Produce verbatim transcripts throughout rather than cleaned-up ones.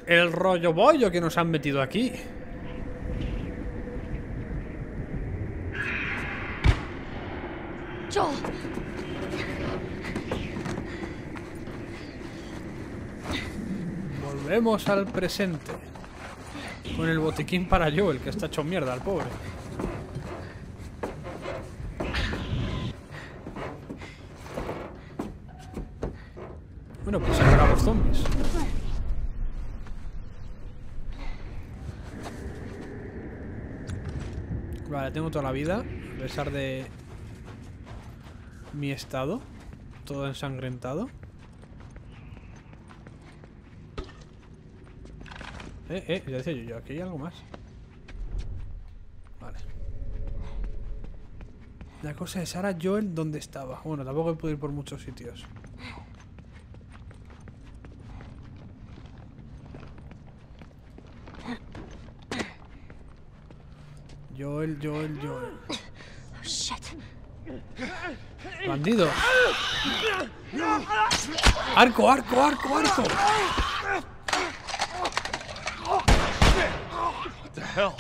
el rollo bollo que nos han metido aquí. Joel. Volvemos al presente. Con el botiquín para Joel, que está hecho mierda, el pobre. Bueno, pues sacar a los zombies. Vale, tengo toda la vida, a pesar de mi estado. Todo ensangrentado. Eh, eh, ya decía yo, yo, aquí hay algo más. Vale. La cosa es, ahora Joel, ¿dónde estaba? Bueno, tampoco puedo ir por muchos sitios. Joel, Joel, Joel. Oh, shit. ¡Bandido! ¡Arco, arco, arco, arco! What the hell?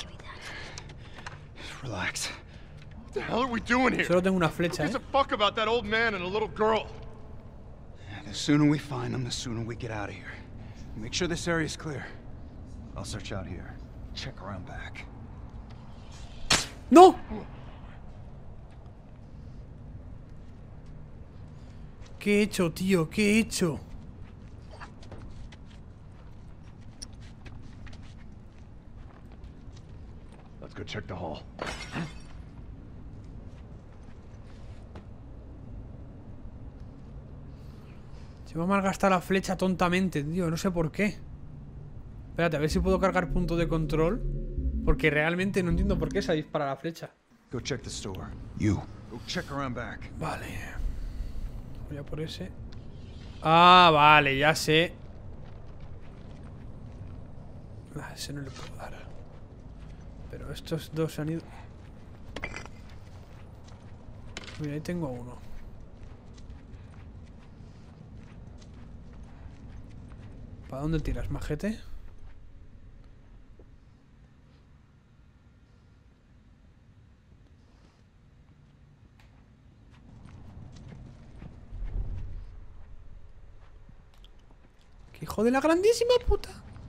Relax. What the hell are we doing here? Solo tengo una flecha, Who gives ¿eh? a fuck about that old man and a little girl? The sooner we find them, the sooner we get out of here. Make sure this area is clear. I'll search out here. Check around back. ¡No! ¿Qué he hecho, tío? ¿Qué he hecho? Let's go check the hall. Se me ha malgastado la flecha tontamente, tío. No sé por qué. Espérate, a ver si puedo cargar punto de control. Porque realmente no entiendo por qué se dispara la flecha. Go check the store. You. Go check around back. Vale. Voy a por ese. Ah, vale, ya sé. Ah, ese no le puedo dar. Pero estos dos se han ido. Mira, ahí tengo a uno. ¿Para dónde tiras, majete? ¡Qué hijo de la grandísima puta!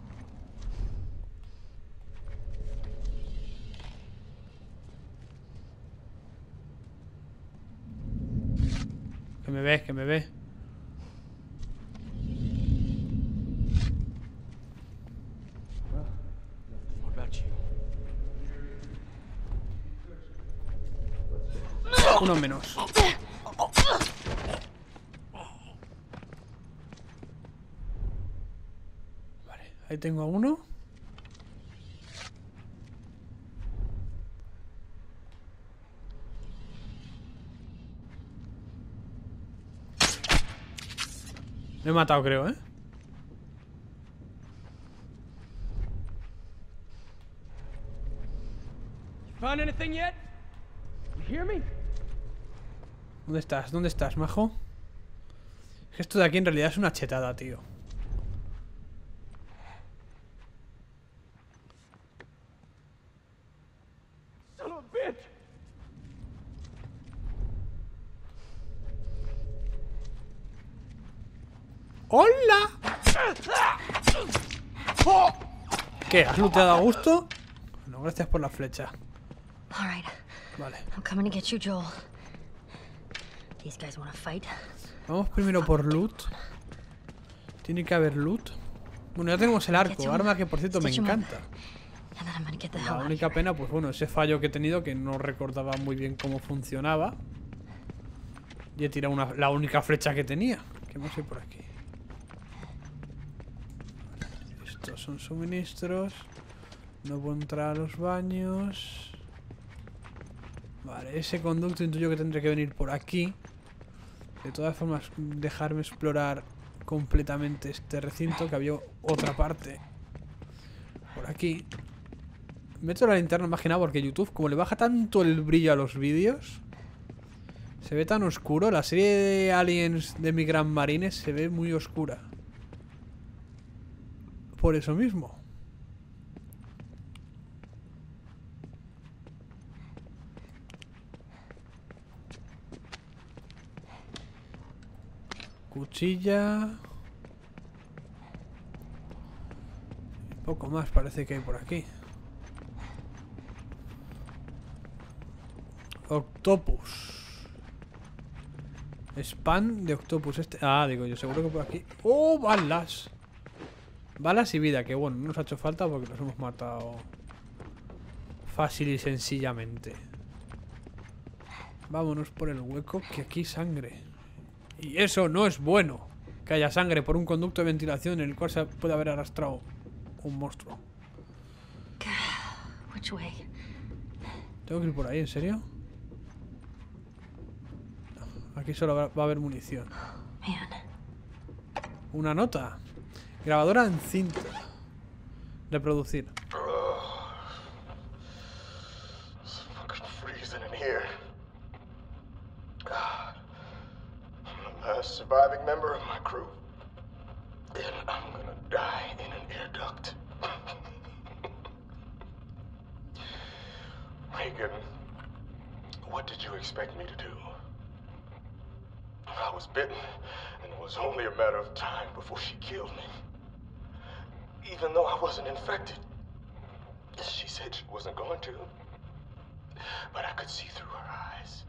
Que me ve, que me ve. What about you? Uno menos. Vale, ahí tengo a uno. Me he matado, creo, ¿eh? Found anything yet? You hear me? ¿Dónde estás? ¿Dónde estás, majo? Es que esto de aquí en realidad es una chetada, tío. Son of a bitch! ¡Hola! ¿Qué? ¿Has looteado a gusto? No, gracias por la flecha. All right. Vale. I'm coming to get you, Joel. These guys want to fight? Vamos primero por loot. Tiene que haber loot. Bueno, ya tenemos el arco, arma que por cierto me encanta. And then I'm gonna get the hell La out of única here. pena, pues bueno, ese fallo que he tenido que no recordaba muy bien cómo funcionaba. Y he tirado una, la única flecha que tenía. ¿Qué más hay por aquí? Vale, estos son suministros. No puedo entrar a los baños. Vale, ese conducto intuyo que tendré que venir por aquí. De todas formas, dejarme explorar completamente este recinto, que había otra parte por aquí. Meto la linterna más que nada porque YouTube, como le baja tanto el brillo a los vídeos, se ve tan oscuro. La serie de Aliens de Migrant Marines se ve muy oscura. por eso mismo. Cuchilla. Poco más parece que hay por aquí. Octopus. Spam de octopus este. Ah, digo yo, seguro que por aquí. ¡Oh, balas! Balas y vida, que bueno, no nos ha hecho falta porque los hemos matado fácil y sencillamente. Vámonos por el hueco, que aquí hay sangre. Y eso no es bueno, que haya sangre por un conducto de ventilación en el cual se puede haber arrastrado un monstruo. Which way? Tengo que ir por ahí, ¿en serio? No, aquí solo va a haber munición. Man. Una nota. Grabadora en cinta. Reproducir. It's fucking freezing in here. I'm the last surviving member of my crew. And I'm gonna die in an air duct. Regan, what did you expect me to do? I was bitten, and it was only a matter of time before she killed me. Even though I wasn't infected. She said she wasn't going to. But I could see through her eyes.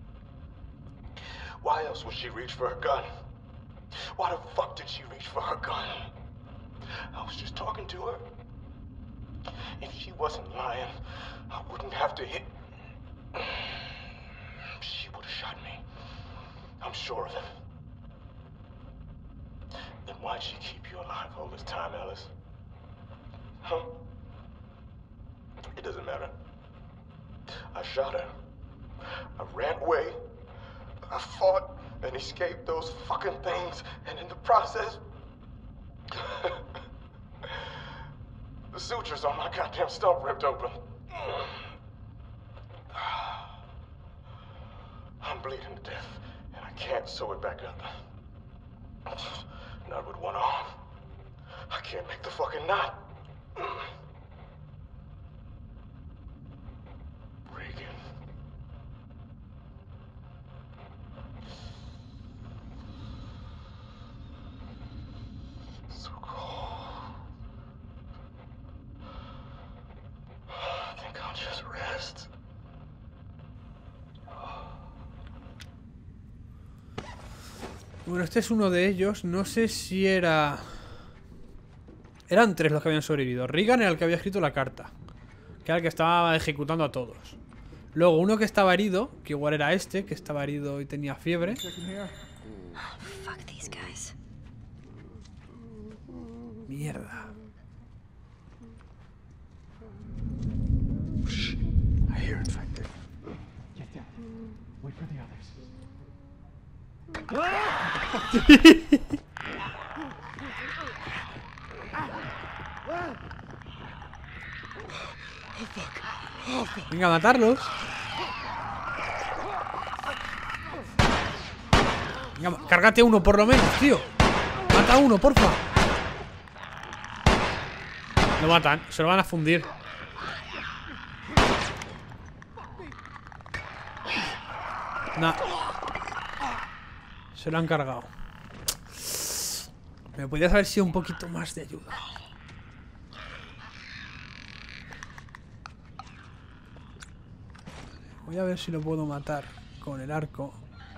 Why else would she reach for her gun? Why the fuck did she reach for her gun? I was just talking to her. If she wasn't lying, I wouldn't have to hit. She would have shot me. I'm sure of it. Then why'd she keep you alive all this time, Alice? Huh? It doesn't matter. I shot her. I ran away. I fought and escaped those fucking things, and in the process, the sutures on my goddamn stump ripped open. I'm bleeding to death, and I can't sew it back up. Not with one arm. I can't make the fucking knot. Regan. So cold. I think I'll just rest. Bueno, este es uno de ellos. No sé si era... Eran tres los que habían sobrevivido. Regan era el que había escrito la carta, que era el que estaba ejecutando a todos. Luego uno que estaba herido, que igual era este, que estaba herido y tenía fiebre. Oh, fuck these guys. Mierda. I hear infected. Get down. Wait for the others. Venga, a matarlos. Venga, cárgate uno por lo menos, tío. Mata a uno, porfa. Lo matan, se lo van a fundir. Nah. Se lo han cargado. Me podrías haber sido un poquito más de ayuda. Voy a ver si lo puedo matar con el arco.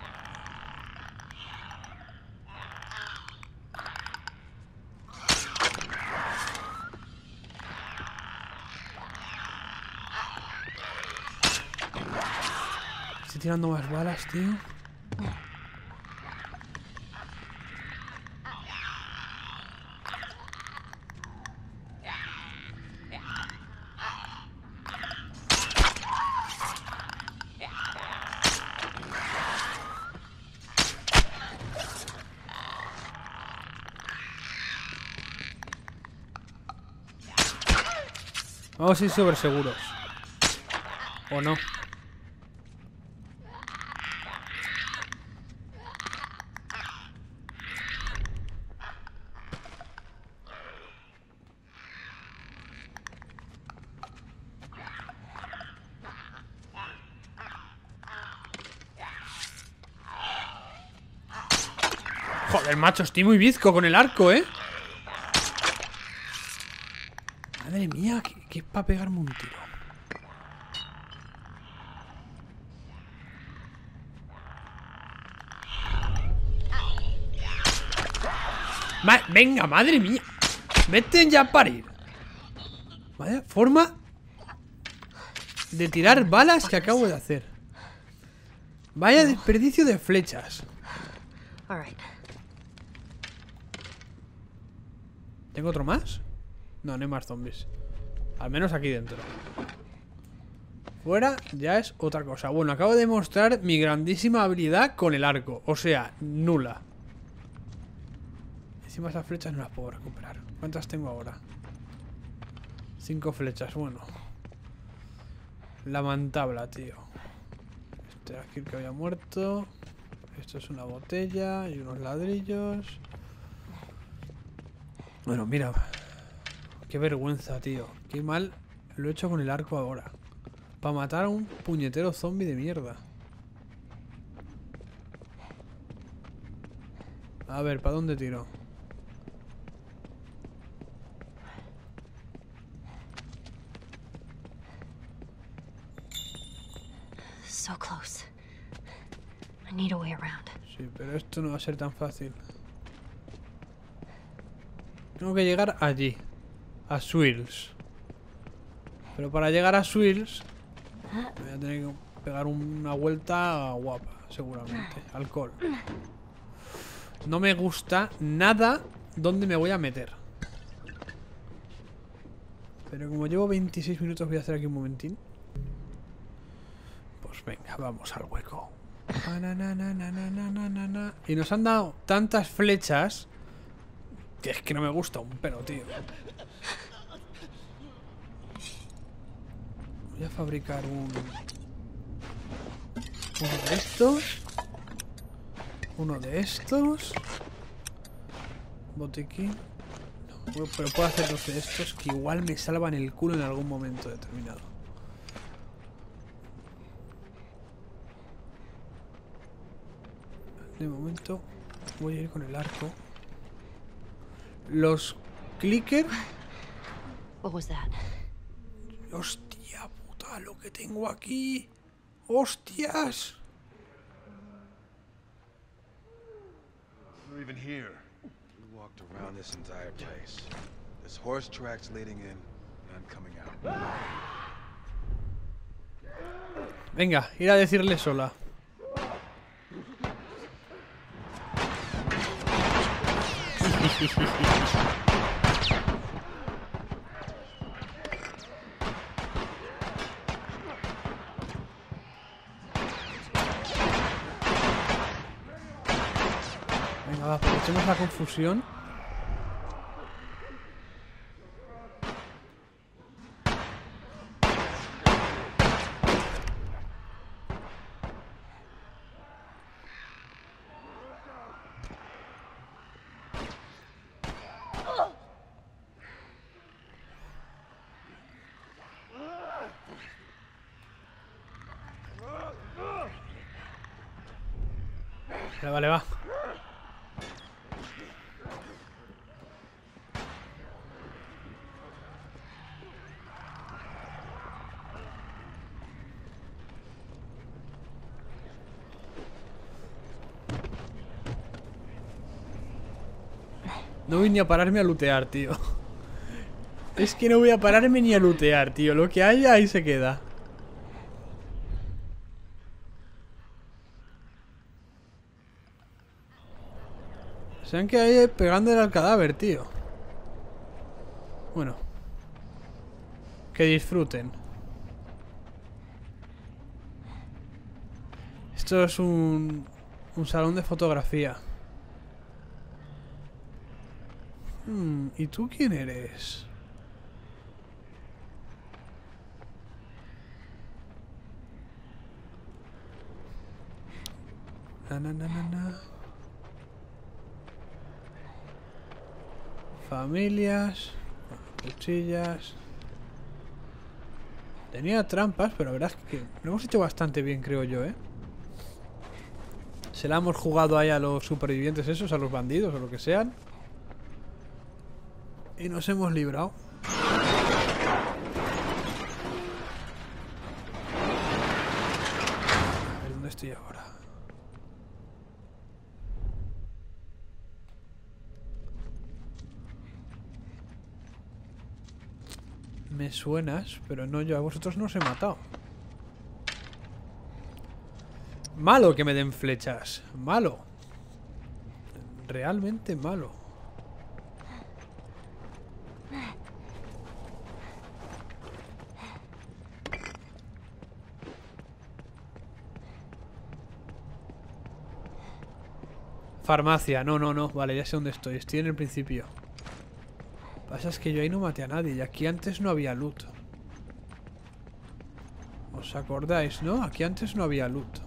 Estoy tirando más balas, tío. Vamos a ir súper seguros. ¿O no? Joder, macho, estoy muy bizco con el arco, ¿eh? Madre mía, que, que es para pegarme un tiro. Ma Venga, madre mía. Vete ya a parir. Vaya forma de tirar balas que acabo de hacer. Vaya desperdicio de flechas. All right. ¿Tengo otro más? No, no hay más zombies. Al menos aquí dentro. Fuera ya es otra cosa. Bueno, acabo de mostrar mi grandísima habilidad con el arco. O sea, nula. Encima esas flechas no las puedo recuperar. ¿Cuántas tengo ahora? Cinco flechas, bueno. Lamentable, tío. Este aquí que había muerto. Esto es una botella y unos ladrillos. Bueno, mira. Qué vergüenza, tío. Qué mal lo he hecho con el arco ahora. Para matar a un puñetero zombie de mierda. A ver, ¿para dónde tiro? So close. I need a way around. Sí, pero esto no va a ser tan fácil. Tengo que llegar allí. A Swills. Pero para llegar a Swills voy a tener que pegar una vuelta guapa, seguramente. Alcohol. No me gusta nada dónde me voy a meter. Pero como llevo veintiséis minutos, voy a hacer aquí un momentín. Pues venga, vamos al hueco. Y nos han dado tantas flechas que es que no me gusta un pelo, tío. Voy a fabricar un... Uno de estos. Uno de estos. Botiquín. No, pero puedo hacer dos de estos que igual me salvan el culo en algún momento determinado. De momento voy a ir con el arco. Los clicker. What was that? Hostia puta, lo que tengo aquí. Hostias. We're even here. We walked around this entire place. There's horse tracks leading in, none coming out. Venga, ir a decirle sola. Venga, va, aprovechemos la confusión. Vale, vale, va. No voy ni a pararme a lootear, tío. Es que no voy a pararme ni a lootear, tío. Lo que haya, ahí se queda. Se han quedado ahí pegándole al cadáver, tío. Bueno. Que disfruten. Esto es un... un salón de fotografía. Hmm, ¿y tú quién eres? Na, na, na, na, na. Familias. Cuchillas. Tenía trampas, pero la verdad es que lo hemos hecho bastante bien, creo yo, ¿eh? Se la hemos jugado ahí a los supervivientes esos, a los bandidos o lo que sean. Y nos hemos librado. A ver, ¿dónde estoy ahora? Me suenas, pero no, yo a vosotros no os he matado. Malo que me den flechas. Malo. Realmente malo. Farmacia. No, no, no. Vale, ya sé dónde estoy. Estoy en el principio. Pasa es que yo ahí no maté a nadie. Y aquí antes no había loot. ¿Os acordáis, no? Aquí antes no había loot.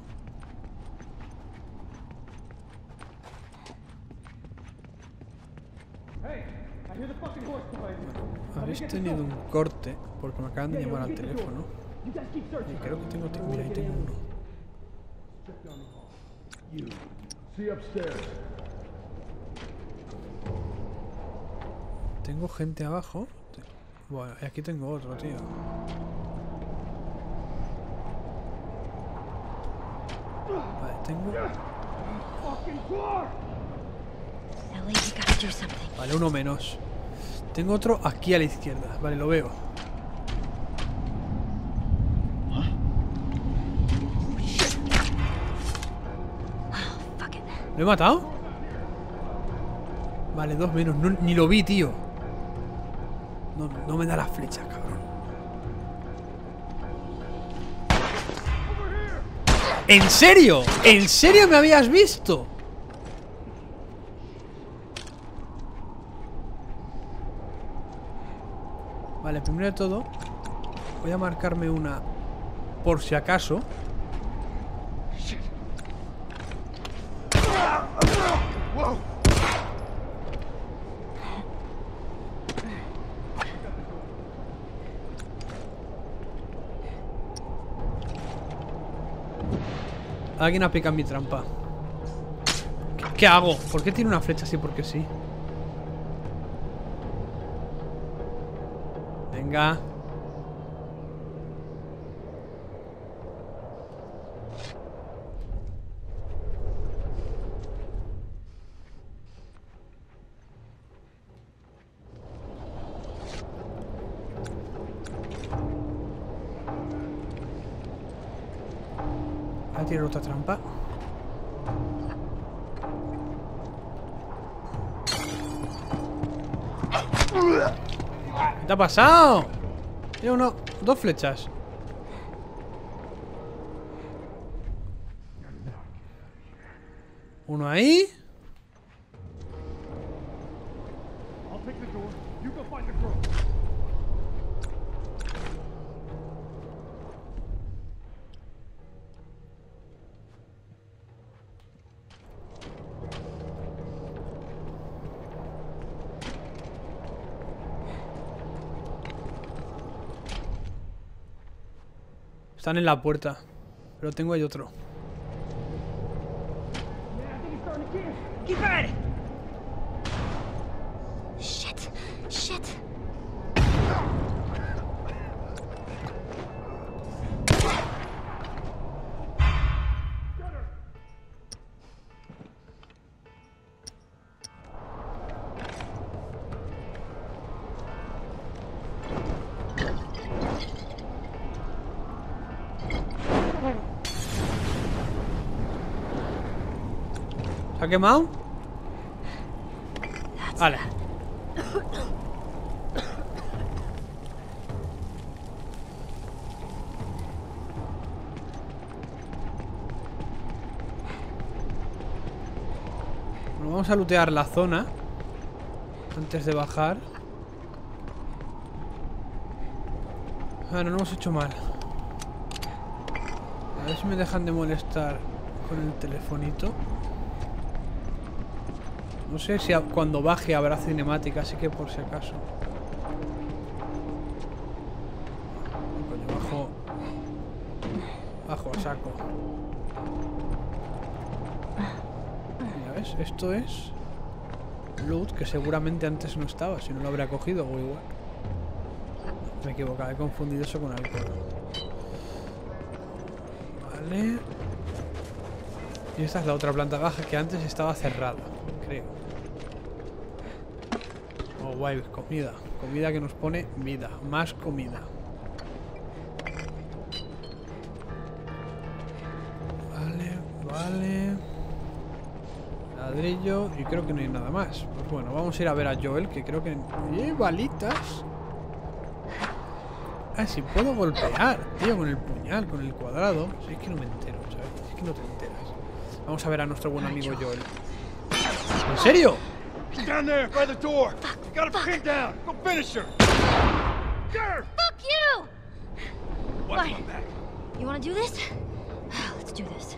Habéis tenido un corte porque me acaban de llamar al teléfono. Y creo que tengo... Mira, ahí tengo uno. Tengo gente abajo. Bueno, y aquí tengo otro, tío. Vale, tengo... Ellie, you gotta do something. Vale, uno menos. Tengo otro aquí a la izquierda. Vale, lo veo. Fuck it. ¿Lo he matado? Vale, dos menos. No, ni lo vi, tío. No, no me da la flecha, cabrón. ¿En serio? ¿En serio me habías visto? Vale, primero de todo voy a marcarme una por si acaso. Alguien ha picado mi trampa. ¿Qué, qué hago? ¿Por qué tiene una flecha así? Porque sí. Venga. Voy a tirar otra trampa. ¿Qué te ha pasado? Tiene uno, dos flechas. Uno ahí. Están en la puerta. Pero tengo ahí otro. Shit. Shit. ¿Se ha quemado? Vale. Bueno, vamos a lootear la zona antes de bajar. Bueno, no hemos hecho mal. A ver si me dejan de molestar con el telefonito. No sé si a, cuando baje habrá cinemática, así que por si acaso. Coño, bajo. Bajo a saco. ¿Ves? Esto es loot que seguramente antes no estaba. Si no lo habría cogido o igual. Me he equivocado, he confundido eso con alcohol. Vale. Y esta es la otra planta baja que antes estaba cerrada, creo. Oh, guay, comida. Comida que nos pone vida. Más comida. Vale, vale. Ladrillo. Y creo que no hay nada más. Pues bueno, vamos a ir a ver a Joel, que creo que... ¡Eh, balitas! Ah, si puedo golpear, tío, con el puñal, con el cuadrado. Si es que no me entero, ¿sabes? Si es que no te enteras. Vamos a ver a nuestro buen amigo Joel. ¿En serio? Down there by the door. You got her pinned down. Go finish her. Fuck you! Watch Fine. my back. You wanna do this? Let's do this.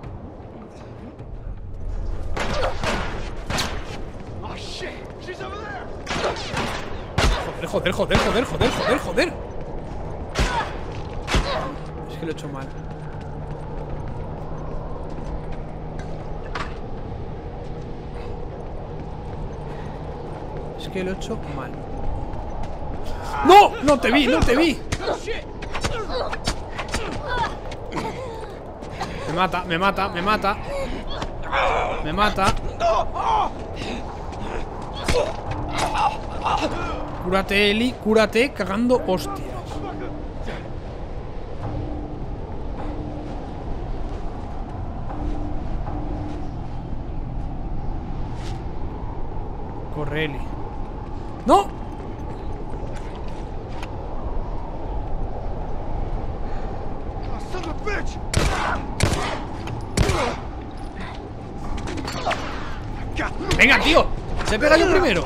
Oh shit! She's over there. Joder, joder, joder, joder, joder, joder, joder. Es que lo he hecho mal. Es que lo he hecho mal. ¡No! ¡No te vi! ¡No te vi! Me mata, me mata, me mata. Me mata. Cúrate, Eli, cúrate, cagando hostias. Corre, Eli. ¡No! Son of a bitch! ¡Venga, tío! ¡Se pega yo primero!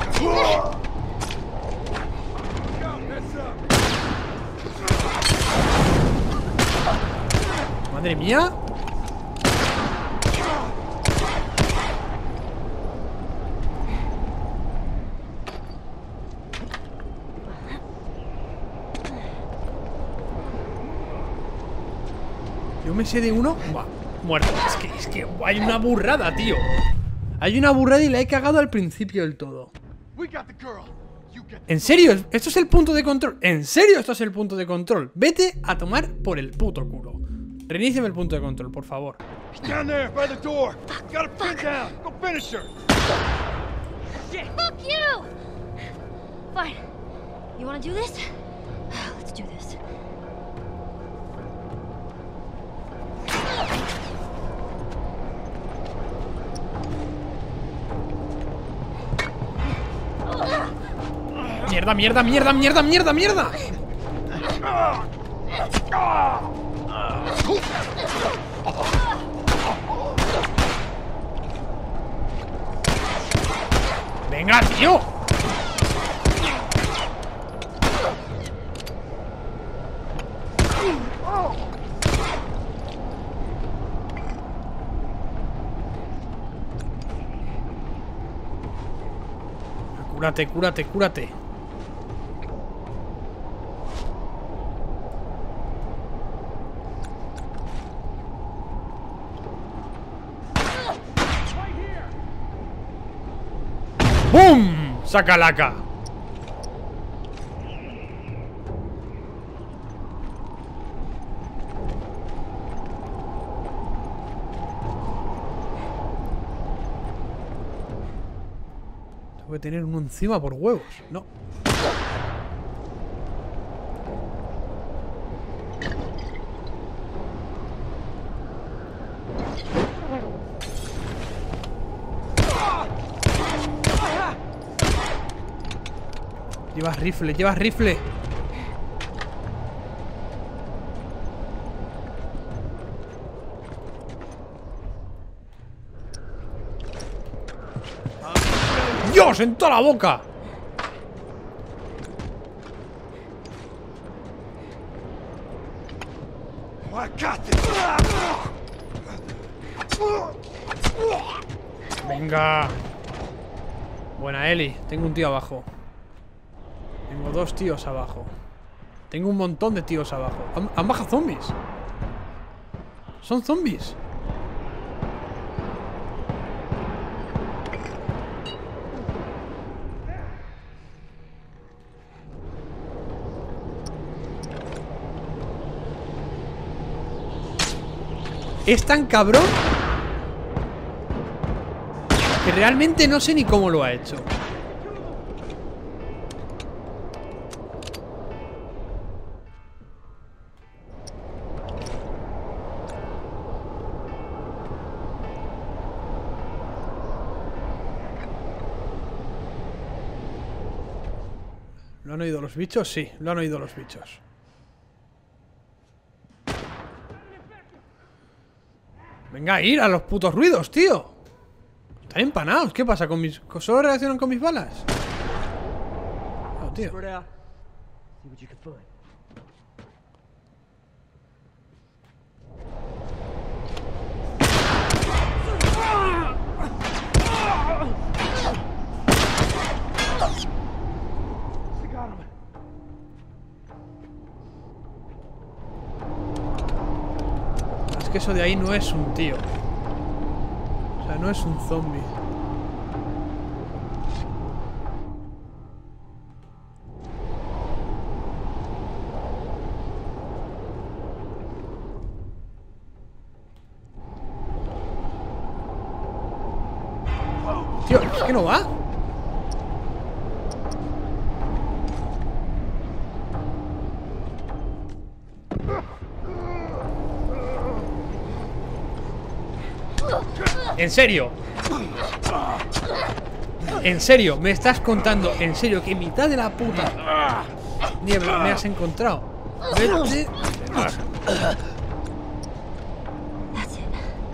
¡Madre mía! Yo me sé de uno. Buah, muerto. Es que, es que hay una burrada, tío. Hay una burrada y la he cagado al principio del todo. ¿En serio? ¿Esto es el punto de control? ¿En serio esto es el punto de control? Vete a tomar por el puto culo. Reiníciame el punto de control, por favor. Down there by the door. You got her pinned down. Go finish her. Fuck you! Fine. You wanna do this? Let's do this. Mierda, mierda, mierda, mierda, mierda, mierda. Venga, tío. Cúrate, cúrate, cúrate. ¡Bum! ¡Sacalaca! Tengo que tener uno encima por huevos. No. Llevas rifle, llevas rifle. ¡Dios! ¡En toda la boca! Venga. Buena, Eli. Tengo un tío abajo. Tengo dos tíos abajo. Tengo un montón de tíos abajo. Han, han bajado zombies. Son zombies. es tan cabrón que realmente no sé ni cómo lo ha hecho. ¿Lo han oído los bichos? Sí, lo han oído los bichos. Venga, a ir a los putos ruidos, tío. Están empanados. ¿Qué pasa con mis... ¿Solo reaccionan con mis balas? No, tío. Es que eso de ahí no es un tío. O sea, no es un zombie. Tío, es que no va. ¿En serio? ¿En serio? ¿Me estás contando? ¿En serio? Que en mitad de la puta niebla me has encontrado. Vete. That's it.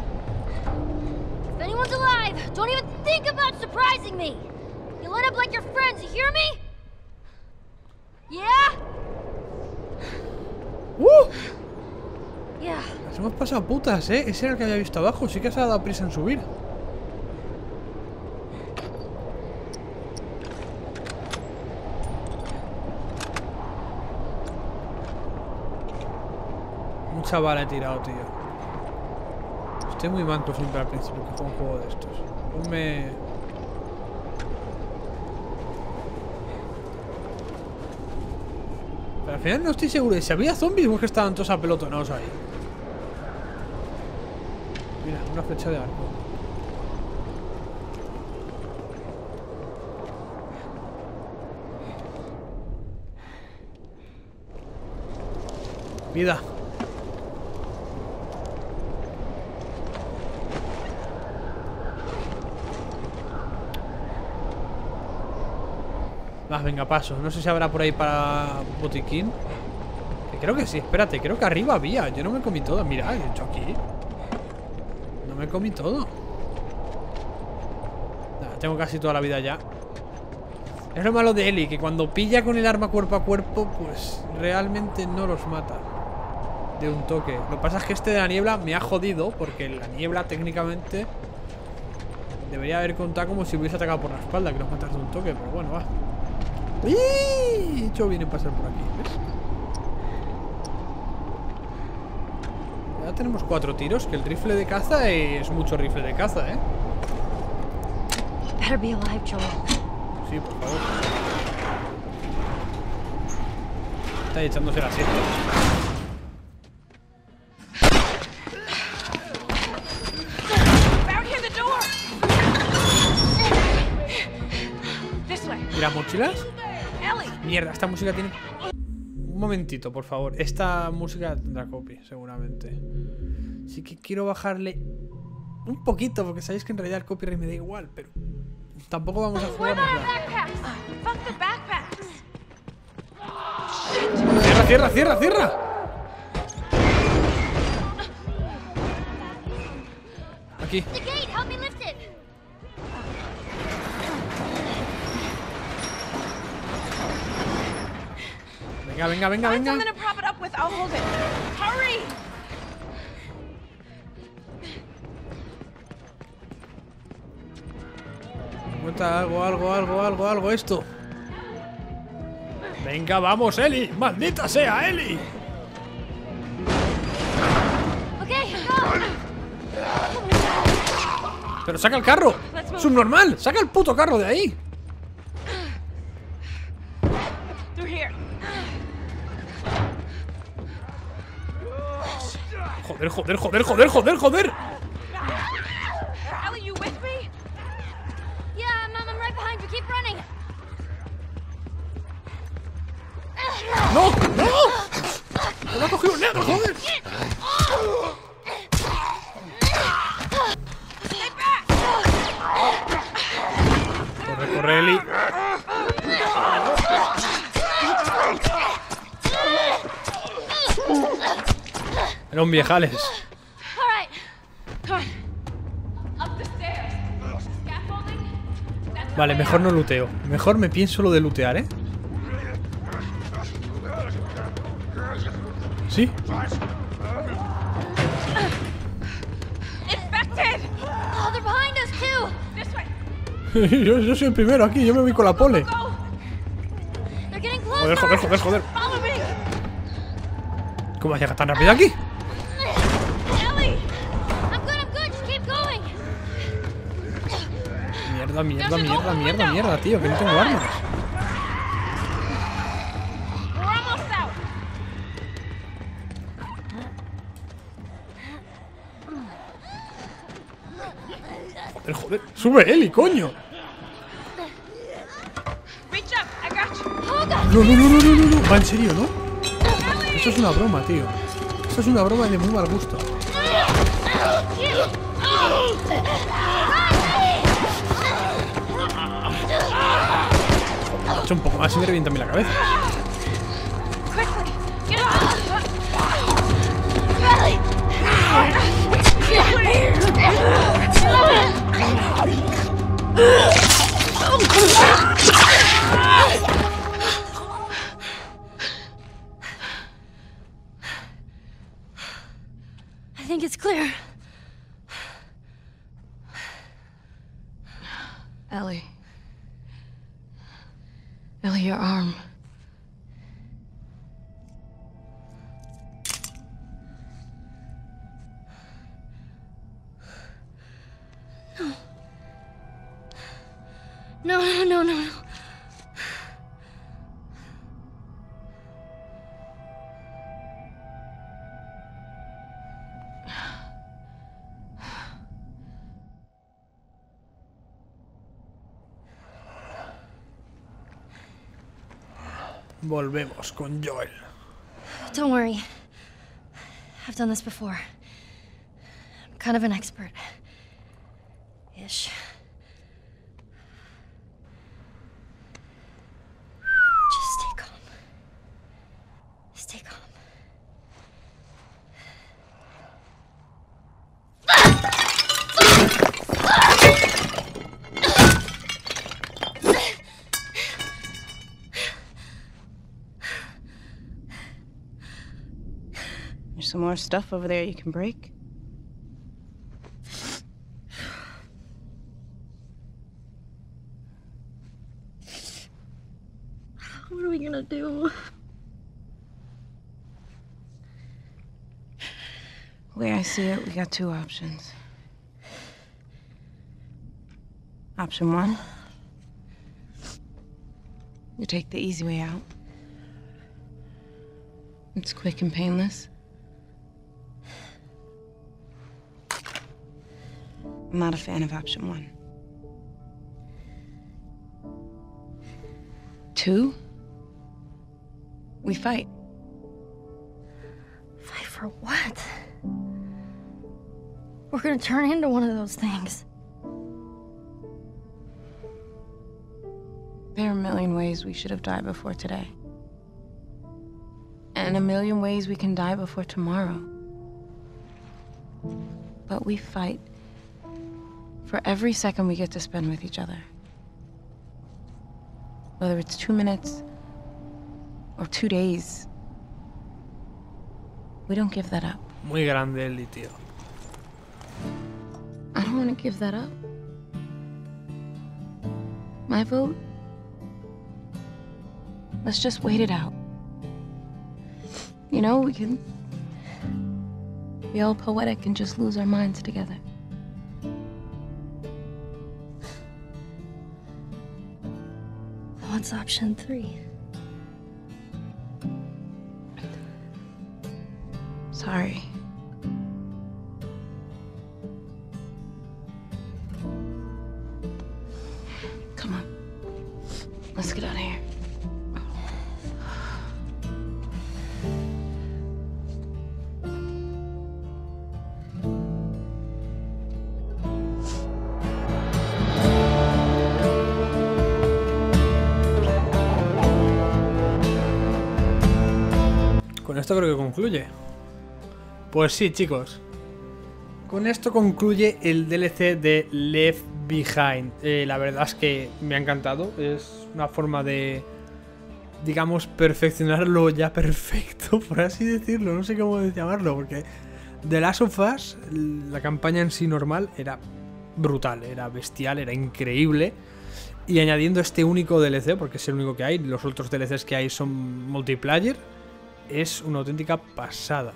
If anyone's alive, don't even think about surprising me. You'll end up like your friends, you hear me? Yeah? ¡Uh! Yeah. Las hemos pasado putas, ¿eh? Ese era el que había visto abajo. Sí que se ha dado prisa en subir. Mucha bala he tirado, tío. Estoy muy manco siempre al principio que juego un juego de estos. Ponme... Pero al final no estoy seguro de si había zombies o es que estaban todos apelotonados ahí. Mira, una flecha de arco. Vida. Va, venga, paso. No sé si habrá por ahí para botiquín. Que creo que sí, espérate. Creo que arriba había. Yo no me comí todo. Mira, he hecho aquí. No me comí todo. Nah, tengo casi toda la vida ya. Es lo malo de Ellie, que cuando pilla con el arma cuerpo a cuerpo, pues realmente no los mata de un toque. Lo que pasa es que este de la niebla me ha jodido, porque la niebla técnicamente debería haber contado como si hubiese atacado por la espalda, que los matas de un toque, pero bueno, va. ¡Uy! Hecho viene a pasar por aquí, ¿ves? Ya tenemos cuatro tiros, que el rifle de caza es mucho rifle de caza, ¿eh? Better be alive, Joel. Sí, por favor. Está echándose la siesta. ¿Y las mochilas? Mierda, esta música tiene... Un momentito, por favor. Esta música tendrá copy, seguramente. Sí que quiero bajarle un poquito, porque sabéis que en realidad el copyright me da igual, pero tampoco vamos a jugar. Cierra, cierra, cierra, cierra. Aquí. Venga, venga, venga, venga. Cuenta algo, algo, algo, algo, algo esto. Venga, vamos, Ellie. Maldita sea, Ellie. Pero saca el carro. Subnormal. Saca el puto carro de ahí. Joder, joder, joder, joder, joder, joder. Ellie, you with me? Yeah, I'm, I'm right behind you. Keep running. ¡No! ¡No! ¡Me lo ha cogido un negro, joder! Corre, corre, Eli. Era un viejales. All right. Come on. Up the stairs. Scaffolding. That's Vale, mejor no luteo. Mejor me pienso lo de lutear, ¿eh? ¿Sí? infected. Oh, they're behind us too. This way. yo, yo soy el primero aquí, yo me voy con la pole. Go. They're getting closer. Joder, joder, joder, joder. Follow me. ¿Cómo llega tan rápido aquí? Ellie. I'm good, I'm good. Just keep going. Mierda, mierda, mierda, mierda, mierda, tío, que no tengo armas. We're almost out. Joder, joder. Sube Eli, coño. Reach up. I got you. Oh, God. No, no, no, no, no, no. Va en serio, ¿no? Esto es una broma, tío. Esto es una broma de muy mal gusto. Me ha hecho un poco más y me revienta a mí la cabeza. Quickly. Get up. Ellie. I think it's clear. Ellie. Ellie, your arm. No, no, no, no, no. Volvemos con Joel. Don't worry. I've done this before. I'm kind of an expert. Ish. Just stay calm. Stay calm. There's some more stuff over there you can break. What are we gonna do? The way I see it, we got two options. Option one, you take the easy way out. It's quick and painless. I'm not a fan of option one. Two, we fight. Fight for what? We're gonna turn into one of those things. There are a million ways we should have died before today. And a million ways we can die before tomorrow. But we fight for every second we get to spend with each other. Whether it's two minutes or two days. We don't give that up. Muy grande Eli, tío. I don't want to give that up. My vote? Let's just wait it out. You know, we can be all poetic and just lose our minds together. What's option three? Sorry. Let's get out of here. Con esto creo que concluye. Pues sí, chicos. Con esto concluye el D L C de Left Behind. Eh, la verdad es que me ha encantado. Es una forma de, digamos, perfeccionarlo ya perfecto, por así decirlo. No sé cómo llamarlo, porque The Last of Us, la campaña en sí normal, era brutal, era bestial, era increíble. Y añadiendo este único D L C, porque es el único que hay, los otros D L Cs que hay son multiplayer, es una auténtica pasada.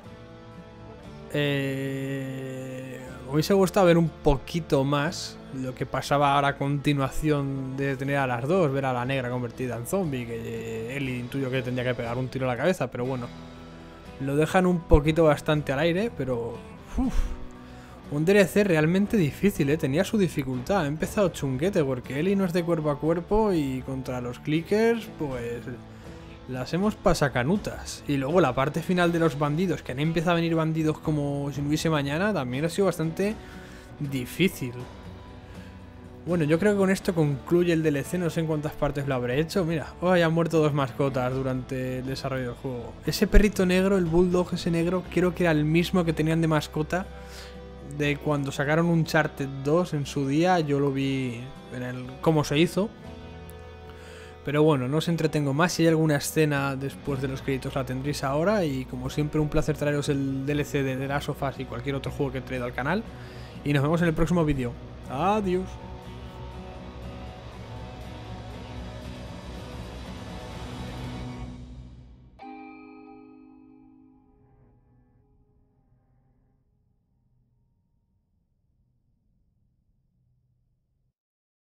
Eh, me hubiese gustado ver un poquito más lo que pasaba ahora a continuación de tener a las dos, ver a la negra convertida en zombie, que él intuyo que tendría que pegar un tiro a la cabeza, pero bueno, lo dejan un poquito bastante al aire, pero uf, un D L C realmente difícil, ¿eh? Tenía su dificultad, he empezado chunguete porque Ellie no es de cuerpo a cuerpo y contra los clickers, pues las hemos pasacanutas. Y luego la parte final de los bandidos, que han empezado a venir bandidos como si no hubiese mañana, también ha sido bastante difícil. Bueno, yo creo que con esto concluye el D L C, no sé en cuántas partes lo habré hecho. Mira, hoy han muerto dos mascotas durante el desarrollo del juego. Ese perrito negro, el bulldog ese negro, creo que era el mismo que tenían de mascota de cuando sacaron Uncharted dos en su día. Yo lo vi en el cómo se hizo. Pero bueno, no os entretengo más. Si hay alguna escena después de los créditos la tendréis ahora. Y como siempre, un placer traeros el D L C de The Last of Us y cualquier otro juego que he traído al canal. Y nos vemos en el próximo vídeo. Adiós.